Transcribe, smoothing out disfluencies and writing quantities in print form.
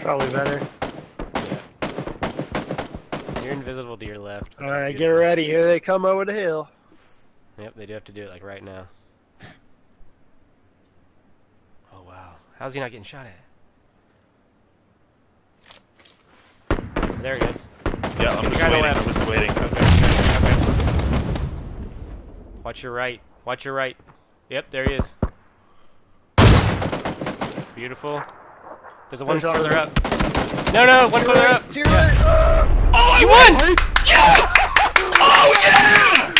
Probably better. Yeah. You're invisible to your left. Alright, get ready. Here they come over the hill. Yep, they do have to do it like right now. Oh wow. How's he not getting shot at? There he is. Yeah, I'm just waiting. I'm just waiting. Okay. Watch your right. Watch your right. Yep, there he is. Beautiful. There's a one further up. No, one further up. To your right. Oh, You won! Yes! Oh, yeah!